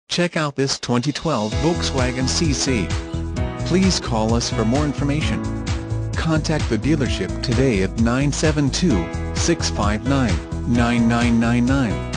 Check out this 2012 Volkswagen CC. Please call us for more information. Contact the dealership today at 972-659-9999.